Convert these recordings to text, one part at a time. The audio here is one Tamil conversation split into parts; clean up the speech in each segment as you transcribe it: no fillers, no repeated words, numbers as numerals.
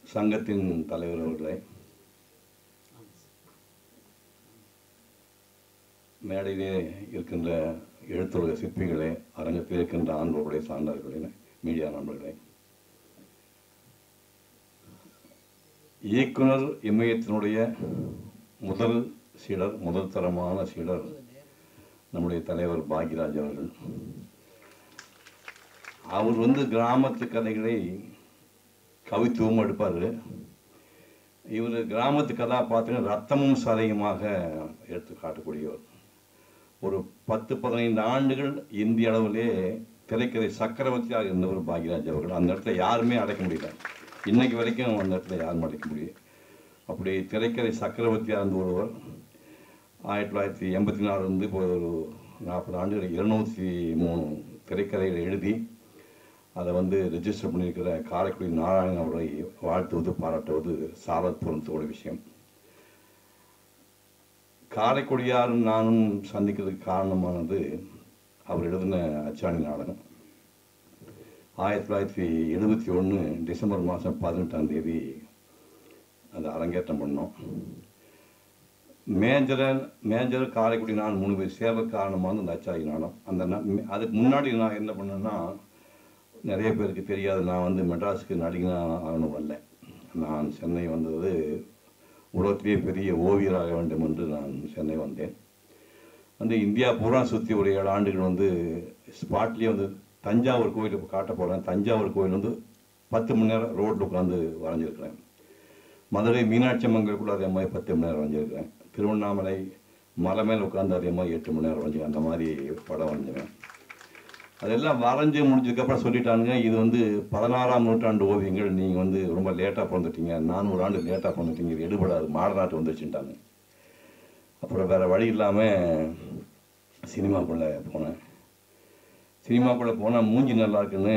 சங்கத்தின் தலைவர் அவர்களே, மேடையிலே இருக்கின்ற எழுத்துலக சிற்பிகளே, அரங்கத்தில் இருக்கின்ற ஆண்களுடைய சார்ந்தவர்களே, மீடியா நண்பர்களே, இயக்குனர் இமயத்தினுடைய முதல் சீடர், முதல் தரமான சீடர் நம்முடைய தலைவர் பாக்யராஜ் அவர்கள். அவர் கிராமத்து கதைகளை கவித்துவம் எடுப்பார். இவர் கிராமத்து கதாபாத்திரம் ரத்தமும் சதையுமாக எடுத்து காட்டக்கூடியவர். ஒரு 10-15 ஆண்டுகள் இந்திய அளவிலே திரைக்கதை சக்கரவர்த்தியாக இருந்தவர் பாக்யராஜ் அவர்கள். அந்த இடத்துல யாருமே அடைக்க முடியல. இன்னைக்கு வரைக்கும் அந்த இடத்துல யாரும் அடைக்க முடியும். அப்படி திரைக்கதை சக்கரவர்த்தியாக இருந்த ஒருவர் 1984 இப்போ ஒரு 40 ஆண்டுகள் 203 திரைக்கதைகளை எழுதி அதை ரெஜிஸ்டர் பண்ணியிருக்கிற காரைக்குடி நாராயணன் அவரை வாழ்த்துவது, பாராட்டுவது சாரத் பொருத்தோட விஷயம். காரைக்குடியாரும் நானும் சந்திக்கிறதுக்கு காரணமானது அவர் எழுதின அச்சாணி நாடகம். 1971 டிசம்பர் மாதம் 18ஆம் தேதி அதை அரங்கேற்றம் பண்ணோம். மேஜர் காரைக்குடி நான் 3 பேர் சேவை காரணமாக அந்த அச்சாணி நாடகம். அதுக்கு முன்னாடி நான் என்ன பண்ணேன்னா, நிறைய பேருக்கு தெரியாது, நான் மெட்ராஸுக்கு நடிகனாக ஆகணும் வரல. நான் சென்னை வந்தது உலகத்திலேயே பெரிய ஓவியராக வேண்டும் என்று நான் சென்னை வந்தேன். இந்தியா பூரா சுற்றி ஒரு 7 ஆண்டுகள் ஸ்பாட்லேயே தஞ்சாவூர் கோயில் காட்ட போகிறேன். தஞ்சாவூர் கோயில் 10 மணி நேரம் ரோட்டில் உட்காந்து வரைஞ்சிருக்கிறேன். மதுரை மீனாட்சி அம்மன் கூட அதே மாதிரி 10 மணி நேரம் வரைஞ்சிருக்கிறேன். திருவண்ணாமலை மலை மேலே உட்காந்து அதே மாதிரி 8 மணி நேரம் வரைஞ்சி அந்த மாதிரி படம் வரைஞ்சுவேன். அதெல்லாம் வரைஞ்சி முடிஞ்சதுக்கப்புறம் சொல்லிட்டானுங்க, இது 16ஆம் நூற்றாண்டு ஓவியங்கள், நீங்கள் ரொம்ப லேட்டாக பிறந்துட்டீங்க, 400 ஆண்டு லேட்டாக பிறந்துட்டீங்க, இது எடுபடாது, மாடர்னாட்டு வந்துச்சுட்டாங்க. அப்புறம் வேறு வழி இல்லாமல் சினிமாக்குள்ளே போனேன். சினிமாக்குள்ளே போனால் மூஞ்சி நல்லா இருக்குன்னு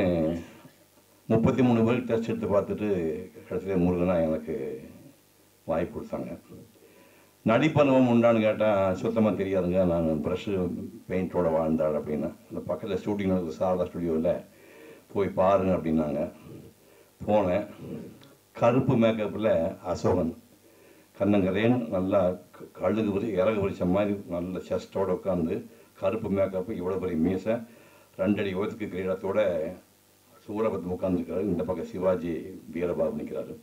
33 பேருக்கு டெஸ்ட் எடுத்து பார்த்துட்டு கடைசியில் முருகனா எனக்கு வாய்ப்பு கொடுத்தாங்க. நடிப்பனுவம் உண்டான்னு கேட்டால் சுத்தமாக தெரியாதுங்க, நான் ப்ரஷ்ஷு பெயிண்டோட வாழ்ந்தாள் அப்படின்னா. அந்த பக்கத்தில் ஸ்டூடியோ சாரதா ஸ்டுடியோவில் போய் பாருங்க அப்படின்னாங்க. போனேன். கருப்பு மேக்கப்பில் அசோகன், கண்ணங்கரேன், நல்லா கழுகு இறகு பிடிச்ச மாதிரி நல்ல செஸ்டோடு உட்காந்து, கருப்பு மேக்கப்பு, இவ்வளோ பெரிய மீசை, 2 அடி உயரத்துக்கு கிரீடத்தோட சூரபத்து உட்காந்துருக்காரு. இந்த பக்கம் சிவாஜி வீரபாபு நிற்கிறாரு.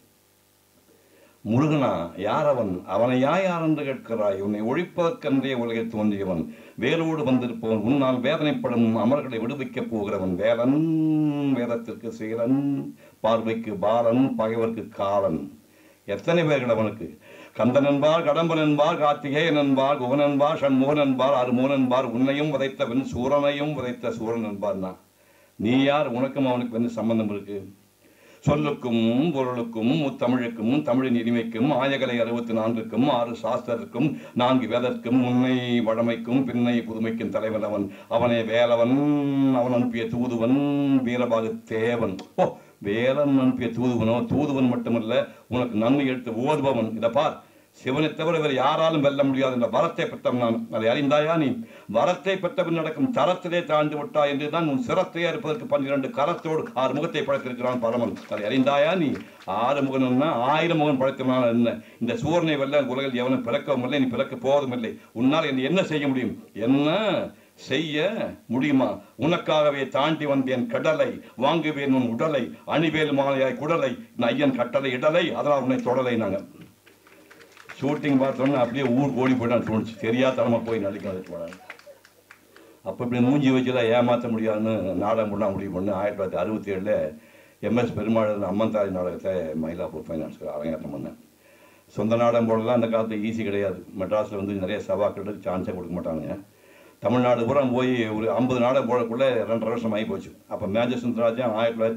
முருகனா, யார் அவன்? அவனை யார் என்று கேட்கிறாய்? உன்னை ஒழிப்பதற்கென்றே உலகை தோன்றியவன், வேலோடு வந்திருப்பவன், உன்னால் வேதனைப்படும் அமர்களை விடுவிக்கப் போகிறவன், வேலன், வேதத்திற்கு சீலன், பார்வைக்கு பாலன், பகைவர்க்கு காலன். எத்தனை பேர்கள் அவனுக்கு? கந்தன் என்பார், கடம்பன் என்பார், கார்த்திகேயன் என்பார், குகன் என்பார், சண்முகன் என்பார், அருமுகன் என்பார், உன்னையும் விதைத்தவன் சூரனையும் விதைத்த சூரன் என்பார்னா நீ யார்? உனக்கும் அவனுக்கு சம்பந்தம் இருக்கு? சொல்லுக்கும் பொருளுக்கும் முத்தமிழுக்கும் தமிழின் இனிமைக்கும் ஆயகலை 64க்கும் 6 சாஸ்திரருக்கும் 4 வேதற்கும் முன்னை வழமைக்கும் பின்னை புதுமைக்கும் தலைவன் அவன். அவனே வேலவன், அவன் அனுப்பிய தூதுவன், வீரபாகு தேவன். ஓ, வேலன் அனுப்பிய தூதுவனோ? தூதுவன் மட்டுமல்ல, உனக்கு நன்மை எடுத்து ஓதுபவன். இதை பார், சிவனை தவிர வேறு யாராலும் வெல்ல முடியாது என்ற வரத்தை பெற்றவன் நான். அதை அறிந்தாயா நீ? வரத்தை பெற்றவன் நடக்கும் தரத்திலே தாழ்ந்து விட்டா என்றுதான் உன் சிரத்தையே இருப்பதற்கு 12 கரத்தோடு 6 முகத்தை படைத்திருக்கிறான் பரமன். அதை அறிந்தாயா நீ? 6 முகன் 1000 முகன் படைத்தவனால என்ன? இந்த சூரனை வெல்ல உலகில் எவனும் பிறக்கவும் இல்லை, நீ பிறக்க போவதும் இல்லை. உன்னால் என்ன செய்ய முடியும்? என்ன செய்ய முடியுமா? உனக்காகவே தாண்டி வந்தேன் கடலை, வாங்குவேன் உன் உடலை, அணிவேல் மாலையாய் குடலை, ஐயன் கட்டளை இடலை, அதனால் உன்னை தொடலை. நாங்கள் ஷூட்டிங் பார்த்தோன்னா அப்படியே ஊர் ஓடி போயிட்டான்னு தோணுச்சு. தெரியாதனமாக போய் நடிக்க போனாங்க. அப்போ இப்படி மூஞ்சி வச்சுலாம் ஏமாற்ற முடியாதுன்னு நாடகம் பண்ணால் முடிவு பண்ணு. 1967 MS பெருமாள் அம்மன் தாய் நாடகத்தை மயிலாப்பூர் ஃபைனான்ஸ் அரங்கேற்றம் பண்ணேன். சொந்த நாடகம் போடலாம் அந்த காலத்தில் ஈஸி கிடையாது. மெட்ராஸில் நிறைய சவாக்களுக்கு சான்ஸே கொடுக்க மாட்டாங்க. தமிழ்நாடு பூரா போய் ஒரு 50 நாடகம் போடக்குள்ளே 2.5 வருஷம் ஆகி போச்சு. அப்போ மேஜர் சுந்தரராஜன்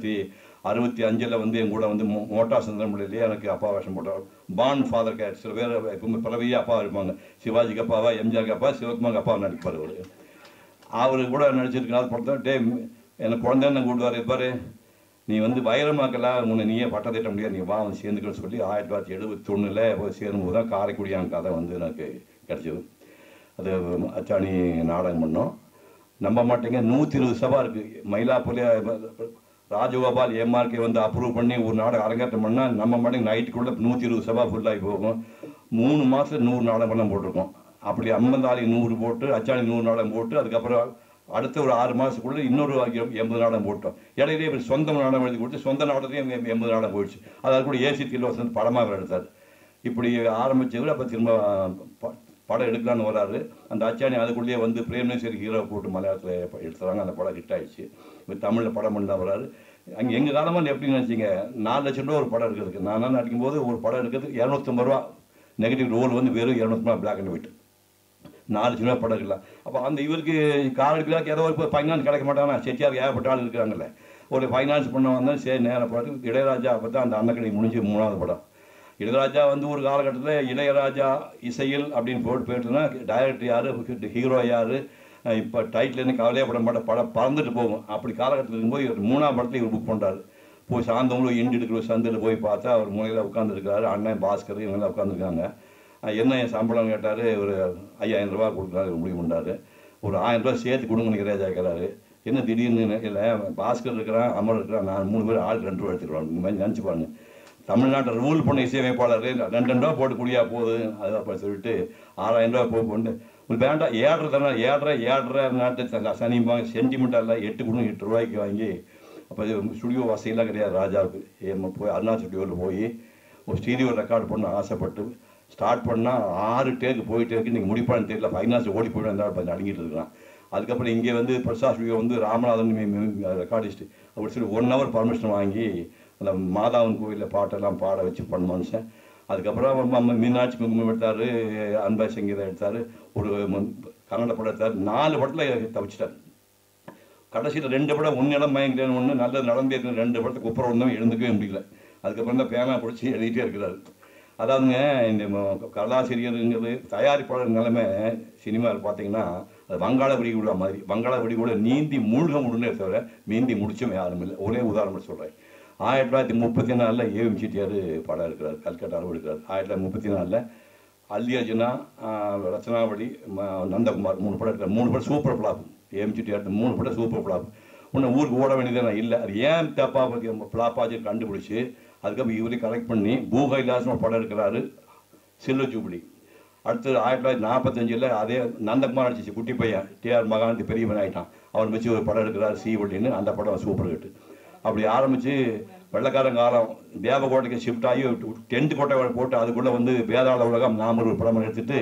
1965 என் கூட மோட்டா சுந்தரம்பிள்ளையிலேயே எனக்கு அப்பா வேஷம் போட்டார். பாண்ட் ஃபாதர் கேட், சில பேர் எப்பவுமே பிறவையே அப்பா இருப்பாங்க. சிவாஜிக்கு அப்பாவா, எம்ஜிஆருக்கு அப்பா, சிவகுமாருக்கு அப்பா நடிப்பார். அவரு கூட நடிச்சிருக்கிறார். படத்தை டே எனக்கு குழந்தைன்னு கூப்பிடுவார். இருப்பார், நீ வைரமாக்கலாம், உன்னை நீயே பட்டம் திட்ட முடியாது, நீ வா சேர்ந்துக்கன்னு சொல்லி 1971 போய் சேரும்போது தான் காரைக்குடியான் கதை எனக்கு கிடச்சிது. அது அச்சாணி நாடகம் பண்ணோம். நம்ப மாட்டேங்க, 120 சபா இருக்குது. மயிலாப்பூர்லேயே ராஜகோபால் எம்ஆர்கே வந்து அப்ரூவ் பண்ணி ஒரு நாடகம் அரங்கேற்றம் பண்ணால் நம்ம மாட்டுக்கு நைட்டுக்குள்ளே 120 சபா ஃபுல்லாகி போகும். 3 மாதம் 100 நாடகம் போட்டிருக்கோம். அப்படி அம்மந்தாளி 100 போட்டு, அச்சாணி 100 நாடகம் போட்டு, அதுக்கப்புறம் அடுத்த ஒரு 6 மாதத்துக்குள்ளே இன்னொரு 80 நாடகம் போட்டோம். இடையிலே இவர் சொந்த நாடகம் எழுதி கொடுத்து சொந்த நாடகத்தையும் 80 நாடகம் போயிடுச்சு. அதாவது கூட ஏசி தில்வாசன் படமாக அவர் எடுத்தார். இப்படி ஆரம்பித்தவர் அப்போ திரும்ப படம் எடுக்கலான்னு வராரு. அந்த அச்சாணி அதுக்குள்ளேயே வந்து பிரேம்நேசரி ஹீரோ போட்டு மலையாளத்தில் எடுத்துறாங்க. அந்த படம் ஹிட் ஆகிடுச்சு. இப்போ தமிழில் படம் பண்ணி தான் வராரு. அங்கே எங்கள் காலமாக எப்படின்னு நினச்சிங்க, 4 லட்சம் ரூபா ஒரு படம் எடுக்கிறதுக்கு. நான் நடிக்கும்போது ஒரு படம் எடுக்கிறதுக்கு 250 ரூபா நெகட்டிவ் ரோல் வந்து வெறும் 250 பிளாக் அண்ட் ஒயிட். 4 லட்சம் ரூபா படம் இருக்கலாம். அப்போ அந்த இவருக்கு கார் எடுக்கலாக்கு ஏதோ ஒரு ஃபைனான்ஸ் கிடைக்க மாட்டாங்கன்னா செட்டியார் ஏகப்பட்ட ஆள் இருக்கிறாங்கல்ல, ஒரு ஃபைனான்ஸ் பண்ண வந்தால் சரி நேரம் படத்துக்கு இளையராஜா. அப்போ தான் அந்த அன்னக்கடை முடிஞ்சு 3வது படம். இளையராஜா வந்து ஒரு காலகட்டத்தில் இளையராஜா இசையில் அப்படின்னு போட்டுனா டைரக்டர் யார், ஹீரோ யார், இப்போ டைட்டில் கவலையே பட மாட்டேன், படம் பறந்துட்டு போகும். அப்படி காலகட்டத்தில் இருக்கும்போது 3ஆம் படத்தில் இவர் புக் பண்ணுறாரு. போய் சாயந்தரம் இண்டு எடுக்கிற சந்தையில் போய் பார்த்தா அவர் மூலையில் உட்காந்துருக்காரு. அண்ணன் பாஸ்கர் இவங்கெல்லாம் உட்காந்துருக்காங்க. என்ன என் சம்பளம் கேட்டார். ஒரு 5000 ரூபா கொடுக்குறாரு முடிவு பண்ணார். ஒரு 1000 ரூபா சேர்த்து கொடுங்கன்னு இளையராஜா கேட்குறாரு. என்ன திடீர்னு இல்லை, பாஸ்கர் இருக்கிறான், அமர் இருக்கிறான், நான் 3 பேர் ஆளுக்கு 2 ரூபா எடுத்துக்கிறோம். இந்த மாதிரி நினச்சி பாருங்க. தமிழ்நாட்டை ரூல் பண்ண இசையமைப்பாளர் 2 ரூபா போட்டு குடியா போகுது. அதை சொல்லிட்டு 6000 ரூபா போட்டு ஒரு வேண்டாம் ஏழரை தானே ஏழரை நாட்டு சனிப்பாங்க சென்டிமெண்ட்டாக இல்லை 8 கொடுங்க 8 ரூபாய்க்கு வாங்கி. அப்போ ஸ்டுடியோ வசதியெல்லாம் கிடையாது ராஜாவுக்கு. போய் அருணா ஸ்டுடியோவில் போய் ஒரு ஸ்டீரியோ ரெக்கார்டு பண்ண ஆசைப்பட்டு ஸ்டார்ட் பண்ணால் 6 டேக்கு போயிட்டே இருக்கு. நீங்கள் முடிப்பான்னு தெரியல, ஃபைனான்ஸ் ஓடி போய்ட்டு இருந்தால் அடங்கிட்டு இருக்கிறான். அதுக்கப்புறம் இங்கே வந்து பிரசாத் ஸ்டுடியோ வந்து ராமநாதன் ரெக்கார்டிஸ்ட் அப்படி சொல்லி 1 ஹவர் பர்மிஷன் வாங்கி அந்த மாதாவன் கோவிலில் பாட்டெல்லாம் பாட வச்சு பண்ண மனுஷன். அதுக்கப்புறம் மீனாட்சி குங்குமம் எடுத்தார், அன்பாய் சங்கீதம் எடுத்தார், ஒரு கன்னட படம் எடுத்தார். 4 படத்தில் தவிச்சிட்டார். கடைசியில் 2 படம் ஒன்று இடம் மயங்கிறேன்னு ஒன்று நல்லது நடந்தே இருக்கிற 2 படத்துக்கு குப்புறம் ஒன்றும் எழுந்துக்கவே முடியல. அதுக்கப்புறம் தான் பேனா பிடிச்சி எழுதிட்டே இருக்கிறாரு. அதாவதுங்க இந்த கதாசிரியருங்கிறது தயாரிப்பாளர் நிலைமை சினிமாவில் பார்த்தீங்கன்னா அது வங்காள விரிகுடா மாதிரி. வங்காள விரிகுடா நீந்தி மூழ்க முடியுமே தவிர மீந்தி முடிச்சும் யாரும் இல்லை. ஒரே உதாரணம் சொல்கிறேன். 1934 ஏவிஎம் செட்டியார் படம் எடுக்கிறார், கல்கட்டாவில் எடுக்கிறார். 1934 அல்லி அர்ஜுனா, ரத்னாவளி, நந்தகுமார் 3 படம் எடுக்கிறார். 3 படம் சூப்பர் ஃப்ளாப். ஏவிஎம் செட்டியார் 3 படம் சூப்பர் ஃப்ளாப். இன்னும் ஊருக்கு ஓட வேண்டியது இல்லை. அது ஏன் தப்பாக ஃப்ளாப்பாச்சு கண்டுபிடிச்சி அதுக்கப்புறம் இவரே கரெக்ட் பண்ணி பூகைலாஸ்னு ஒரு படம் எடுக்கிறாரு, சில்வர் ஜூபிலி. அடுத்தது 1945 அதே நந்தகுமார் அடிச்சிச்சு குட்டி பையன் டிஆர் மகாந்தி பெரியவன் ஆகிட்டான். அவன் வச்சு ஒரு படம் எடுக்கிறார் சீவல்லின்னு. அந்த படம் சூப்பர் ஹிட். அப்படி ஆரம்பித்து வெள்ளக்காரன் காலம் தேவகோட்டைக்கு ஷிஃப்ட் ஆகி டென்ட் கோட்டை போட்டு அதுக்குள்ளே வந்து வேதாள உலகம் நாம ஒரு படம் எடுத்துட்டு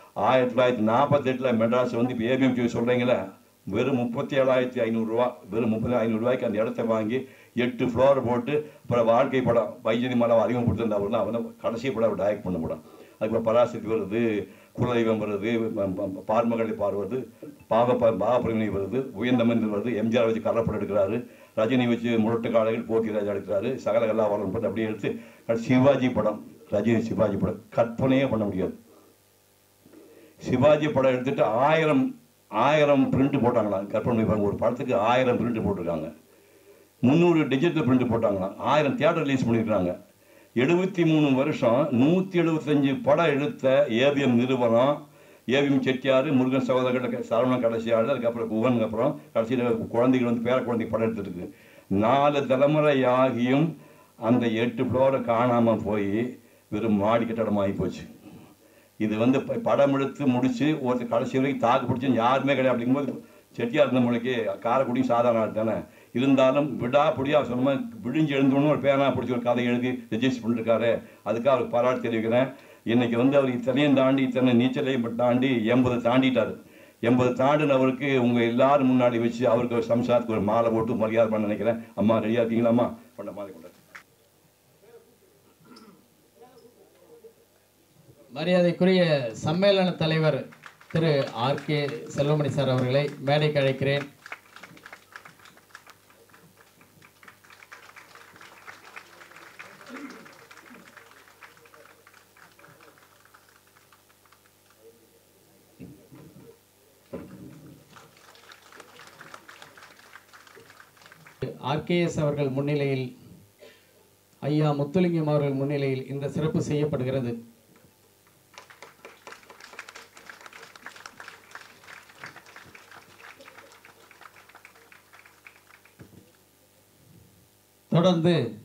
1948 மெட்ராஸ் வந்து இப்போ ஏபிஎம் சொல்கிறீங்களே வெறும் 37,500 ரூபா, வெறும் 3500 ரூபாய்க்கு அந்த இடத்த வாங்கி 8 ஃப்ளோர் போட்டு அப்புறம் வாழ்க்கை படம் வைஜதி மலை அறிமுகப்படுத்திருந்தா அவர் தான் அவன் கடைசி படம் அவர் டைரக்ட் பண்ண படம். அதுக்கப்புறம் பராசக்தி வருது, குலதெய்வம் வருது, பார்மகளை வருது, பாகப்பிரமணி வருது, உயர்ந்த மனிதர் வருது, எம்ஜிஆர் வச்சு கரப்படம் எடுக்கிறாரு, ரஜினி வச்சு முரட்டு காலைகள் போக்கிராஜா எடுக்கிறாரு, சகல கல்லா வரணும் போட்டு அப்படியே எடுத்து சிவாஜி படம், ரஜினி சிவாஜி படம் கற்பனையே பண்ண முடியாது. சிவாஜி படம் எடுத்துட்டு 1000 பிரிண்ட் போட்டாங்களாம். கற்பனை ஒரு படத்துக்கு 1000 பிரிண்ட் போட்டிருக்காங்க. 300 டிஜிட்டல் பிரிண்ட் போட்டாங்களாம். 1000 தியேட்டர் ரிலீஸ் பண்ணியிருக்காங்க. 73 வருஷம் 175 படம் எடுத்த ஏவிஎம் நிறுவனம், ஏவிஎம் செட்டியார், முருகன் சகோதரர்கள், சரவணன் கடைசி ஆள், அதுக்கப்புறம் குகனுக்கு அப்புறம் கடைசியில் குழந்தைகள் வந்து பேர குழந்தை படம் எடுத்துருக்கு. 4 தலைமுறை ஆகியும் அந்த 8 ஃப்ளோரை காணாமல் போய் வெறும் மாடி கட்டடம் ஆகி போச்சு. இது வந்து படம் எடுத்து முடித்து ஒருத்தர் கடைசி வரைக்கும் தாக்கு பிடிச்சின்னு யாருமே கிடையாது. அப்படிங்கும்போது செட்டியார் இருந்த மொழிக்கு காரைக்குடியும் சாதாரண ஆள் தானே. இருந்தாலும் விடாப்பிடியா சொன்ன மாதிரி விழிஞ்சு எழுந்தோன்னு ஒரு பேனா பிடிச்சி ஒரு கதை எழுதி ரெஜிஸ்டர் பண்ணிருக்காரு. அதுக்காக அவருக்கு பாராட்டு தெரிவிக்கிறேன். இன்னைக்கு வந்து அவர் இத்தனையும் தாண்டி இத்தனை நீச்சலையும் தாண்டி 80 தாண்டிட்டார். 80 தாண்டினவருக்கு உங்கள் எல்லாரும் முன்னாடி வச்சு அவருக்கு ஒரு சம்சாரத்துக்கு ஒரு மாலை போட்டு மரியாதை பண்ண நினைக்கிறேன். அம்மா ரெடியாக இருக்கீங்களாம்மா? பண்ண மாலை கொண்டாரு. மரியாதைக்குரிய சம்மேளன தலைவர் திரு ஆர்கே செல்வமணி சார் அவர்களை மேடைக்கு அழைக்கிறேன். ஆர்கேஎஸ் அவர்கள் முன்னிலையில், ஐயா முத்துலிங்கம் அவர்கள் முன்னிலையில் இந்த சிறப்பு செய்யப்படுகிறது. தொடர்ந்து